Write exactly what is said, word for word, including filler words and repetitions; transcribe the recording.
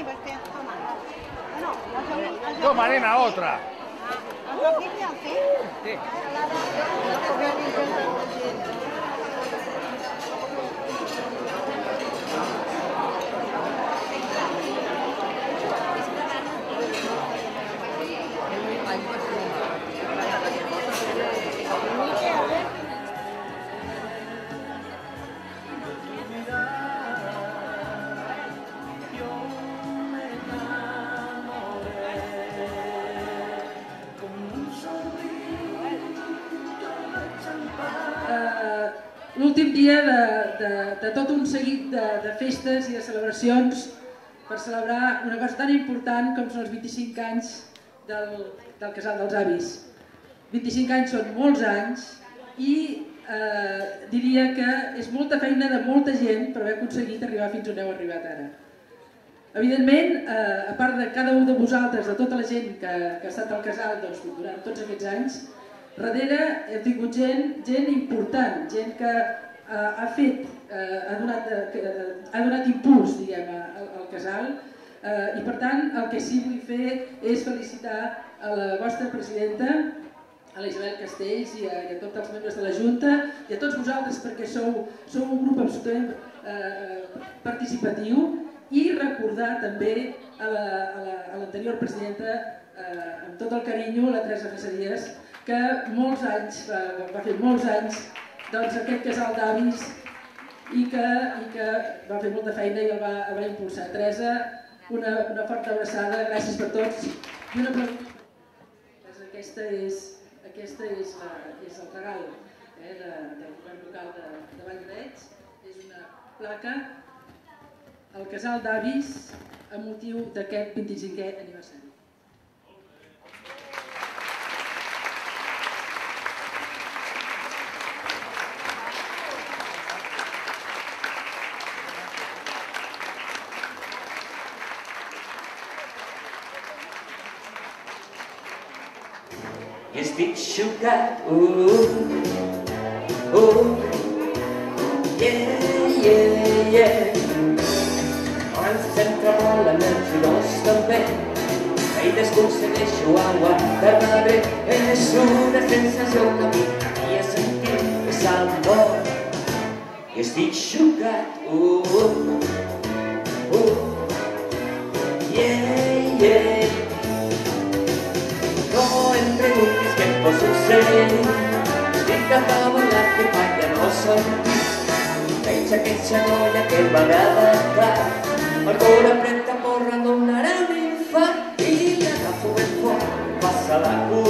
perché insomma... No, la famiglia... No, Marina, otra. La famiglia sì? Sì. L'últim dia de, de, de tot un seguit de, de festes i de celebracions per celebrar una cosa tan important com són els vint-i-cinc anys del, del Casal dels Avis. vint-i-cinc anys són molts anys i eh, diria que és molta feina de molta gent per haver aconseguit arribar fins on heu arribat ara. Evidentment, eh, a part de cada un de vosaltres, de tota la gent que, que ha estat al casal doncs, durant tots aquests anys, darrere heu tingut gent, gent important, gent que eh, ha fet, eh, ha, donat, eh, ha donat impuls diguem, al, al casal eh, i per tant el que sí vull fer és felicitar a la vostra presidenta, a la Isabel Castells i a, i a tots els membres de la Junta i a tots vosaltres perquè sou, sou un grup absolutament eh, participatiu i recordar també a l'anterior la, presidenta eh, amb tot el carinyo, la Teresa Fesseries, que molts anys, va, va fer molts anys, doncs aquest casal d'avis i que, i que va fer molta feina i el va, el va impulsar. Teresa, una, una forta abraçada, gràcies per tots. I una pregunta. Aquesta és, aquesta és, la, és el regal eh, de, del govern local de, de Valldareig. És una placa al casal d'avis amb motiu d'aquest vint-i-cinquè aniversari. I estic xocat, uh, uh, yeah, yeah, yeah. Quan sempre volen els jugadors també, i desconsegueixo aguantar-me bé. És una sensació que a mi havia sentit, és amor. I estic xocat, uh, uh, yeah, yeah. No em preguntis què em pot succeir, estic acabant la que palla no sentir. Veig aquesta noia que m'agrada tant, el cor apreta porra donarà un infant i l'agafo ben fort, passa la cura.